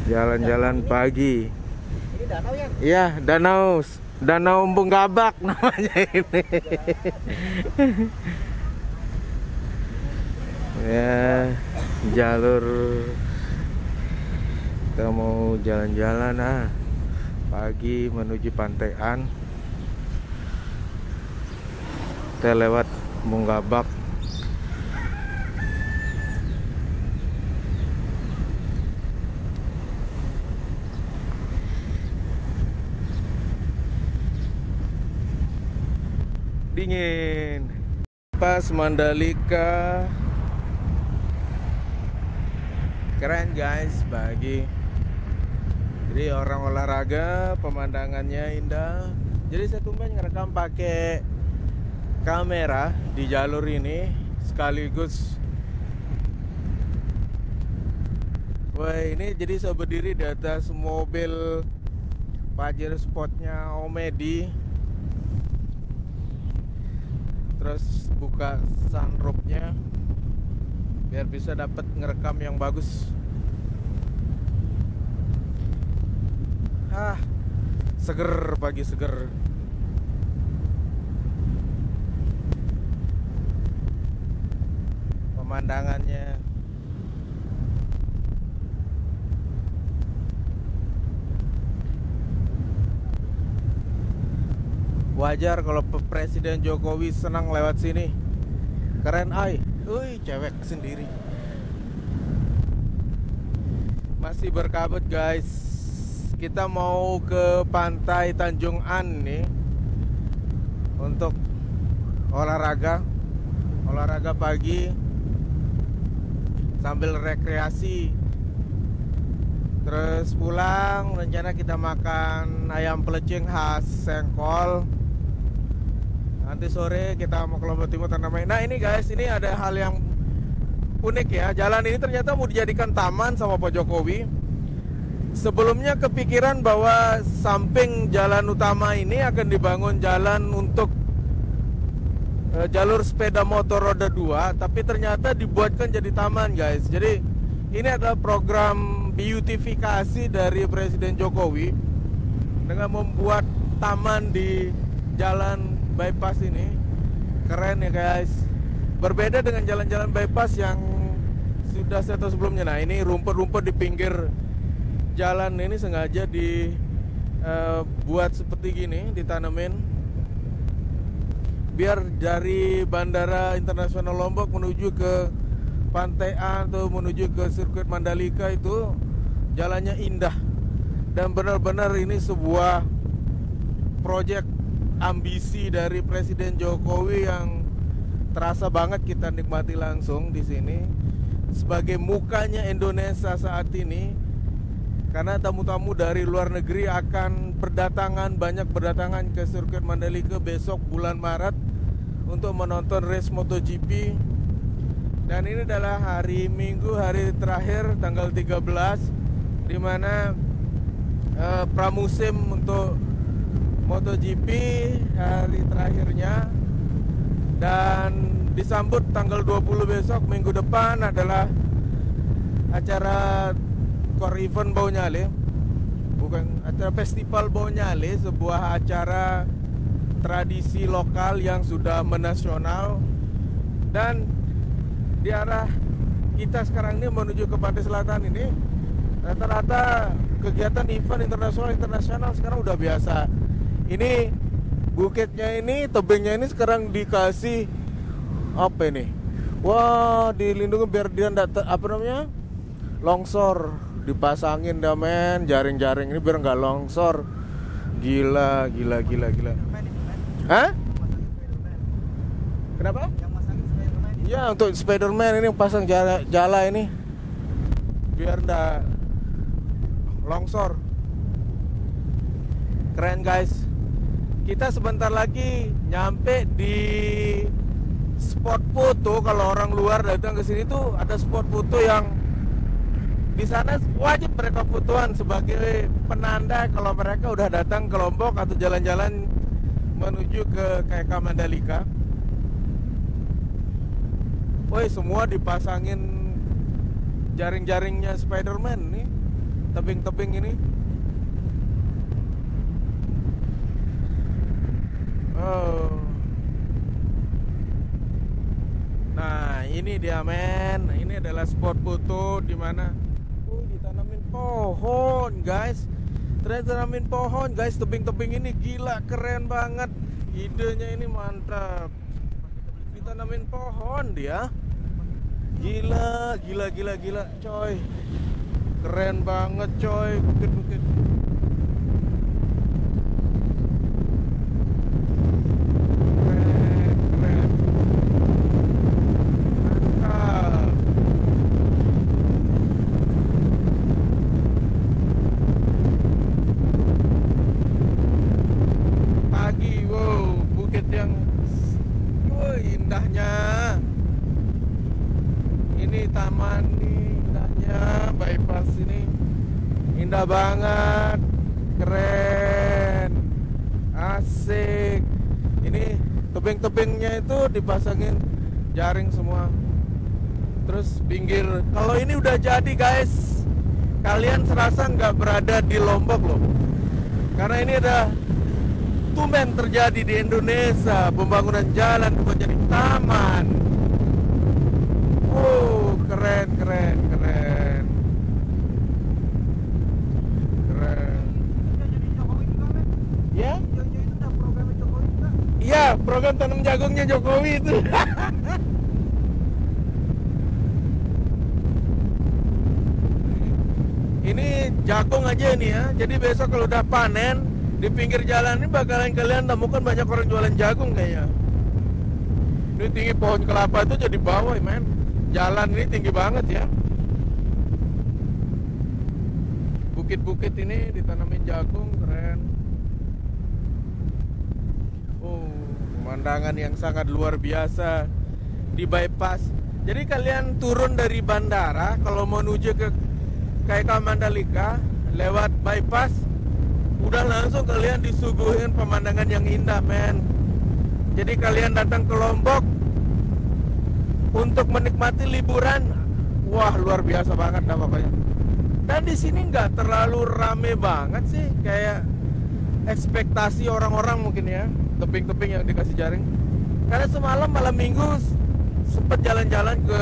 Jalan-jalan pagi. Ini danau ya? Iya, Danau Embung Gabak namanya ini. Ya, jalur kita mau jalan-jalan pagi menuju Pantaian. Kita lewat Embung Gabak. Dingin. Pas Mandalika. Keren guys, pagi. Jadi orang olahraga, pemandangannya indah. Jadi saya tumben ngerekam pakai kamera di jalur ini sekaligus. Wah, ini jadi saya berdiri di atas mobil Pajero Sportnya Om Edi. Terus buka sunroofnya biar bisa dapat ngerekam yang bagus. Seger, pagi seger. Pemandangannya wajar kalau Presiden Jokowi senang lewat sini. Keren ay. Cewek sendiri. Masih berkabut guys. Kita mau ke pantai Tanjung An nih untuk olahraga pagi sambil rekreasi. Terus pulang rencana kita makan ayam pelecing khas Sengkol. Nanti sore kita mau ke Lombok Timur Tanah. Nah ini guys, ini ada hal yang unik ya. Jalan ini ternyata mau dijadikan taman sama Pak Jokowi. Sebelumnya kepikiran bahwa samping jalan utama ini akan dibangun jalan untuk jalur sepeda motor roda 2, tapi ternyata dibuatkan jadi taman guys. Jadi ini adalah program beautifikasi dari Presiden Jokowi dengan membuat taman di jalan bypass ini. Keren ya guys. Berbeda dengan jalan-jalan bypass yang sudah saya tahu sebelumnya. Nah ini rumput-rumput di pinggir jalan ini sengaja dibuat seperti gini, ditanemin biar dari Bandara Internasional Lombok menuju ke Pantaian atau menuju ke sirkuit Mandalika itu jalannya indah. Dan benar-benar ini sebuah proyek ambisi dari Presiden Jokowi yang terasa banget kita nikmati langsung di sini sebagai mukanya Indonesia saat ini. Karena tamu-tamu dari luar negeri akan banyak berdatangan ke sirkuit Mandalika besok bulan Maret untuk menonton race MotoGP. Dan ini adalah hari Minggu, hari terakhir tanggal 13, di mana pramusim untuk MotoGP hari terakhirnya. Dan disambut tanggal 20 besok minggu depan adalah acara Core Event Baunyale, bukan acara festival Baunyale, sebuah acara tradisi lokal yang sudah menasional. Dan di arah kita sekarang ini menuju ke pantai selatan ini, rata-rata kegiatan event internasional sekarang udah biasa. Ini bukitnya ini, tebingnya ini sekarang dikasih apa ini? Wah, dilindungi biar dia longsor. Dipasangin dah men, jaring-jaring ini biar nggak longsor. Gila. Hah? Kenapa? Yang masangin Spiderman ini. Ya, untuk Spiderman ini pasang jala ini biar nggak longsor. Keren guys. Kita sebentar lagi nyampe di spot foto. Kalau orang luar datang ke sini tuh ada spot foto yang di sana wajib mereka fotoan sebagai penanda kalau mereka udah datang ke Lombok atau jalan-jalan menuju ke KK Mandalika. Woi, semua dipasangin jaring-jaringnya Spiderman nih. tebing-tebing ini. Oh. Nah, ini dia men. Ini adalah spot foto di mana ditanamin pohon, guys. Ternyata tanamin pohon, guys. Tebing-tebing ini gila, keren banget. Idenya ini mantap. Ditanamin pohon dia. Gila, coy. Keren banget, coy. Bukit-bukit. Keren. Mantap. Pagi, wow, bukit yang indahnya. Ini taman nih, indahnya bypass ini. Indah banget. Keren. Asik. Ini tebing-tebingnya itu dipasangin jaring semua. Terus pinggir. Kalau ini udah jadi, guys, kalian serasa nggak berada di Lombok loh. Karena ini ada tumben terjadi di Indonesia, pembangunan jalan menjadi taman. Keren. Ya? Iya, program tanam jagungnya Jokowi itu. Ini jagung aja nih ya. Jadi besok kalau udah panen, di pinggir jalan ini bakalan kalian temukan banyak orang jualan jagung kayaknya. Ini tinggi pohon kelapa itu jadi bawah, men. Jalan ini tinggi banget ya. Bukit-bukit ini ditanamin jagung, keren. Pemandangan yang sangat luar biasa di bypass. Jadi kalian turun dari bandara kalau mau menuju ke KK Mandalika lewat bypass, udah langsung kalian disuguhin pemandangan yang indah, men. Jadi kalian datang ke Lombok untuk menikmati liburan, wah luar biasa banget dah pokoknya. Dan di sini nggak terlalu rame banget sih, kayak ekspektasi orang-orang mungkin ya, tebing-tebing yang dikasih jaring. Karena semalam malam minggu sempat jalan-jalan ke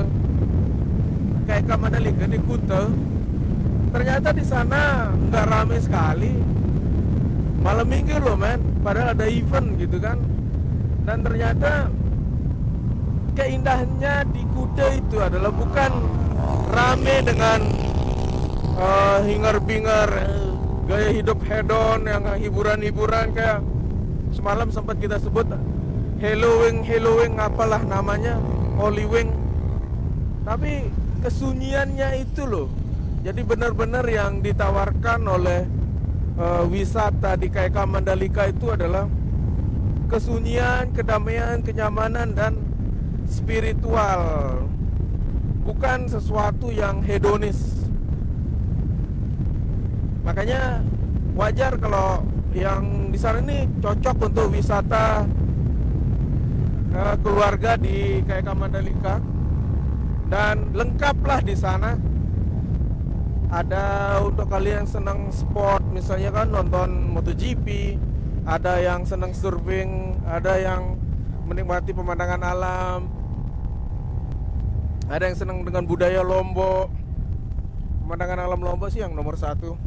KK Mandalika di Kuta. Ternyata di sana nggak rame sekali. Malam minggu loh, men. Padahal ada event gitu kan. Dan ternyata keindahannya di Kuta itu adalah bukan rame dengan hingar-bingar gaya hidup hedon yang hiburan-hiburan kayak semalam sempat kita sebut Halloween apalah namanya, Holy Wing. Tapi kesunyiannya itu loh. Jadi benar-benar yang ditawarkan oleh wisata di KK Mandalika itu adalah kesunyian, kedamaian, kenyamanan, dan spiritual. Bukan sesuatu yang hedonis. Makanya wajar kalau yang di sana ini cocok untuk wisata keluarga di KK Mandalika. Dan lengkaplah di sana. Ada untuk kalian yang senang sport, misalnya kan nonton MotoGP, ada yang senang surfing, ada yang menikmati pemandangan alam, ada yang senang dengan budaya Lombok. Pemandangan alam Lombok sih yang nomor satu.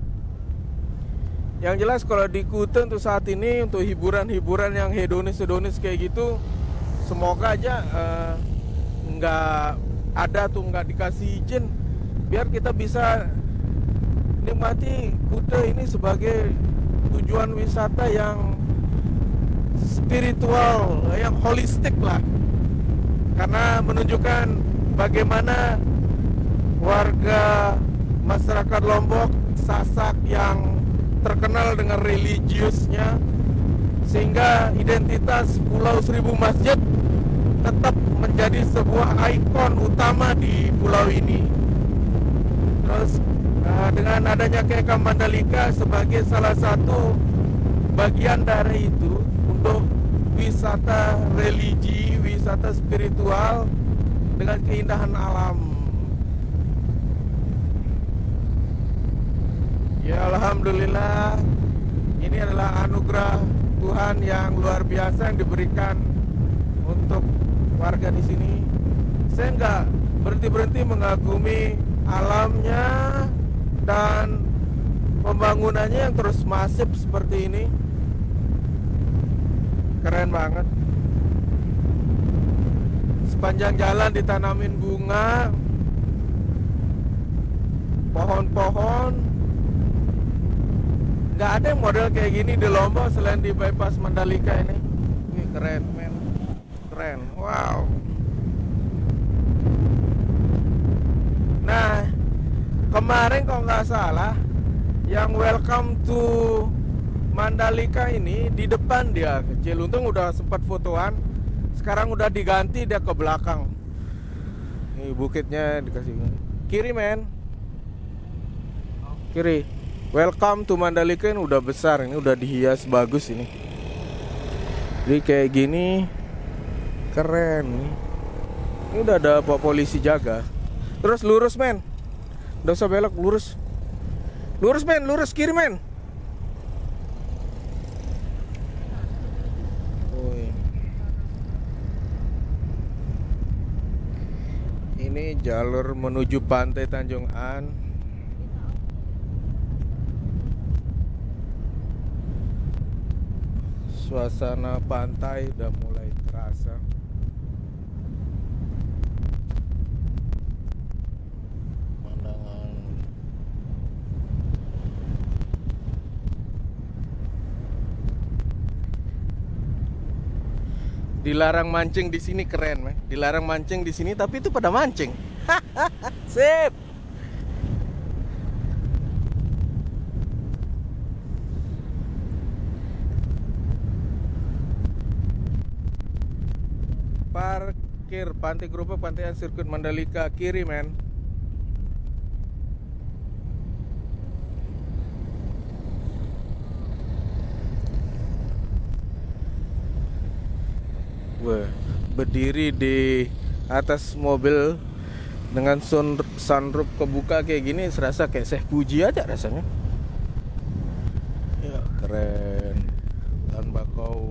Yang jelas kalau di Kuta untuk saat ini, untuk hiburan-hiburan yang hedonis kayak gitu, semoga aja nggak ada tuh, nggak dikasih izin, biar kita bisa nikmati Kuta ini sebagai tujuan wisata yang spiritual, yang holistik lah. Karena menunjukkan bagaimana warga masyarakat Lombok Sasak yang terkenal dengan religiusnya, sehingga identitas Pulau Seribu Masjid tetap menjadi sebuah ikon utama di pulau ini. Terus dengan adanya KK Mandalika sebagai salah satu bagian dari itu untuk wisata religi, wisata spiritual dengan keindahan alam. alhamdulillah ini adalah anugerah Tuhan yang luar biasa yang diberikan untuk warga di sini. Saya nggak berhenti mengagumi alamnya dan pembangunannya yang terus masif seperti ini. Keren banget. Sepanjang jalan ditanamin bunga, pohon-pohon. Nggak ada yang model kayak gini di Lombok selain di bypass Mandalika ini. Wih, keren men. Keren, wow. Nah, kemarin kalau nggak salah yang welcome to Mandalika ini di depan dia kecil. Untung udah sempat fotoan. Sekarang udah diganti dia ke belakang. Ini bukitnya dikasih kiri men. Kiri. Welcome to Mandalika ini udah besar. Ini udah dihias bagus ini. Jadi kayak gini keren nih. Ini udah ada polisi jaga. Terus lurus men. Nggak usah belok, lurus. Lurus men, lurus kiri men. Ini jalur menuju pantai Tanjung An. Suasana pantai udah mulai terasa. Pemandangan dilarang mancing di sini keren, men. Dilarang mancing di sini tapi itu pada mancing. Sip. Parkir Pantai Gerobak Pantaian Sirkuit Mandalika kiri, men. Wah, berdiri di atas mobil dengan sunroof kebuka kayak gini serasa kayak Syekh Puji aja rasanya. Ya, keren. Dan bakau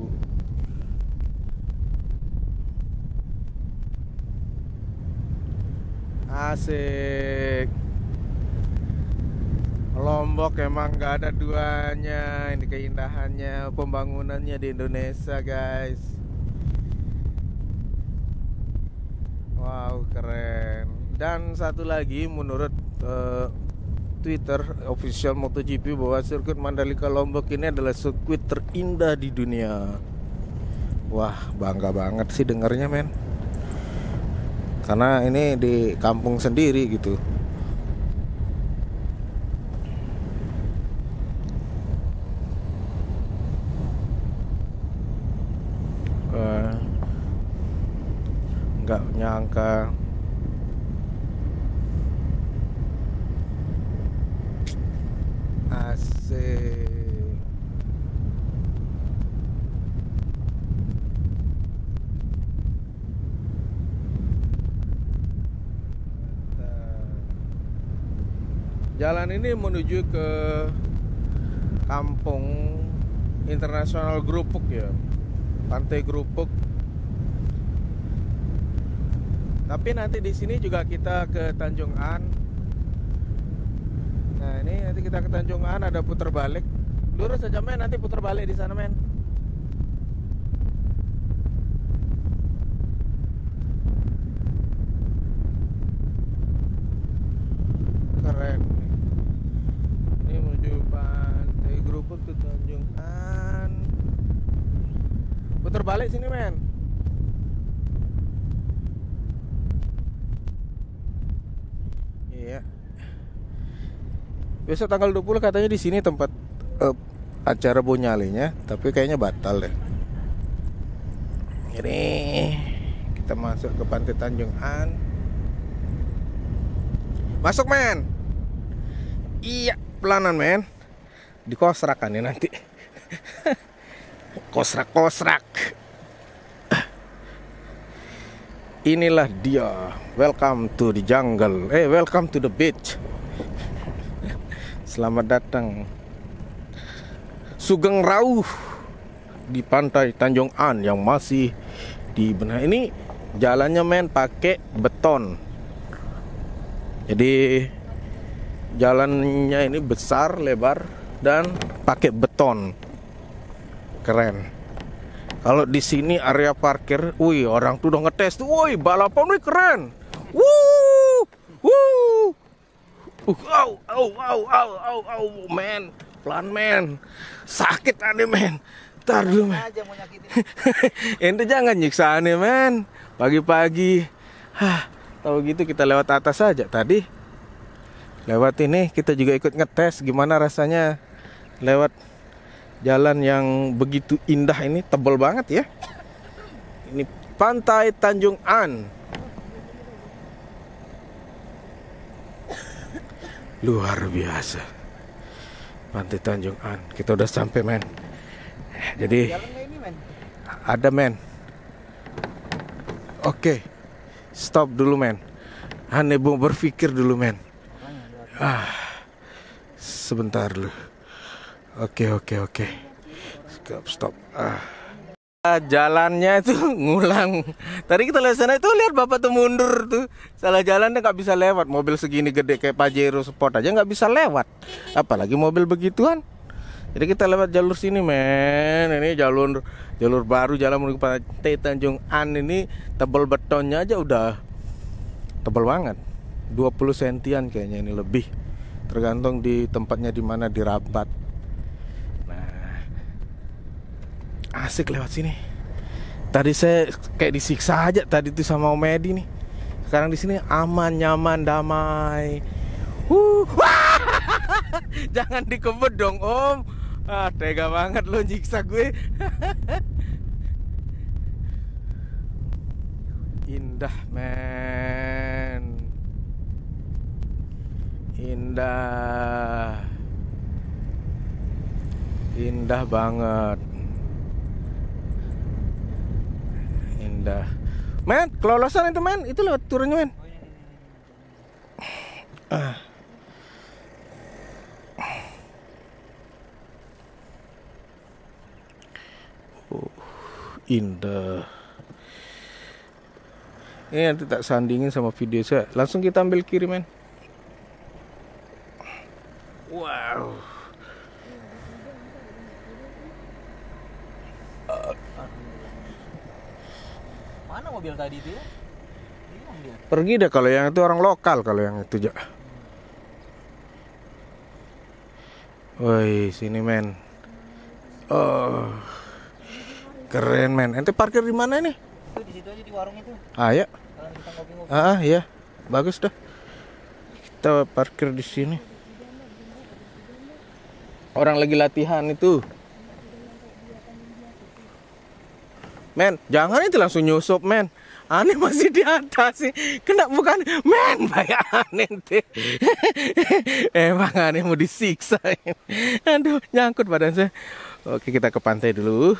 asik. Lombok emang gak ada duanya. Ini keindahannya, pembangunannya di Indonesia, guys. Wow, keren. Dan satu lagi menurut Twitter official MotoGP bahwa sirkuit Mandalika Lombok ini adalah sirkuit terindah di dunia. Wah, bangga banget sih dengarnya, men. Karena ini di kampung sendiri gitu. Nggak nyangka asik. Jalan ini menuju ke Kampung Internasional Gerupuk ya, Pantai Gerupuk. Tapi nanti di sini juga kita ke Tanjung An. Nah, ini nanti kita ke Tanjung An ada putar balik. Lurus aja men, nanti putar balik di sana men. Keren. Ini menuju Pantai Gerupuk ke Tanjung An. Putar balik sini men. Iya. Besok tanggal 20 katanya di sini tempat acara Bonyalinya, tapi kayaknya batal deh. Ini kita masuk ke Pantai Tanjung An. Masuk men. Iya, pelanan men. Dikosrak kan ya nanti. Kosrak. Inilah dia. Welcome to the jungle. Welcome to the beach. Selamat datang Sugeng Rauh di pantai Tanjung An yang masih dibenahi. Ini jalannya men pakai beton. Jadi jalannya ini besar, lebar dan pakai beton. Keren. Kalau di sini area parkir, wih orang tuh udah ngetes tuh, wih balapan wih keren. Wuh, wuh. Men, pelan men, sakit aneh men. Ntar dulu men. Aja mau nyakitin. Ente jangan nyiksa aneh men. Pagi-pagi, tahu gitu kita lewat atas aja tadi. Lewat ini kita juga ikut ngetes gimana rasanya lewat jalan yang begitu indah ini, tebal banget ya. Ini Pantai Tanjung An. Luar biasa. Pantai Tanjung An. Kita udah sampai men. Jadi Jalan nggak ini men? ada men. Oke. Stop dulu men. Aneh mau berpikir dulu men. Sebentar dulu. Oke. Stop. Jalannya itu ngulang. Tadi kita lihat sana itu, lihat bapak tuh mundur tuh. Salah jalannya nggak bisa lewat. Mobil segini gede kayak Pajero Sport aja nggak bisa lewat. Apalagi mobil begituan. Jadi kita lewat jalur sini men. Ini jalur baru, jalan menuju Pantai Tanjung An ini tebal betonnya aja udah tebal banget. 20 sentian kayaknya ini lebih. Tergantung di tempatnya di mana dirabat. Asik lewat sini. Tadi saya kayak disiksa aja tadi tuh sama Om Edi nih. Sekarang di sini aman, nyaman, damai. Jangan dikebut dong Om. Tega banget lo nyiksa gue. Indah men. Indah banget. Indah. Men, kelolosan itu men, itu lewat turunnya men. Indah. Ini nanti tak sandingin sama video saya. Langsung kita ambil kiri men. Wow. Mana mobil tadi itu ya? Hilang dia. Pergi deh kalau yang itu orang lokal, kalau yang itu aja. Woi, sini men. Oh. Keren men. Ente parkir di mana nih? Itu di situ aja di warung itu. Ya. Kalau kita ngopi-ngopi. Iya. Bagus dah. Kita parkir di sini. Orang lagi latihan itu. Men, jangan itu langsung nyusup men. Aneh masih di atas sih. Kena bukan men, banyak aneh teh. Emang aneh mau disiksa. Aduh, nyangkut badan saya. Oke, kita ke pantai dulu.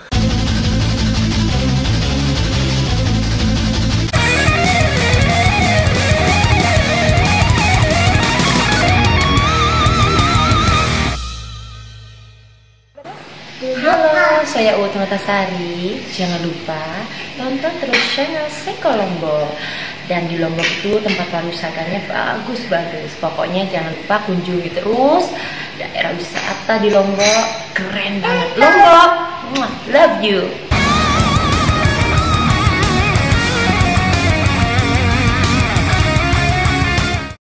Halo, saya Uut Notasari. Jangan lupa tonton terus channel Seko Lombok. Dan di Lombok itu tempat pariwisatanya bagus-bagus. Pokoknya jangan lupa kunjungi terus daerah wisata di Lombok. Keren banget Lombok. Love you.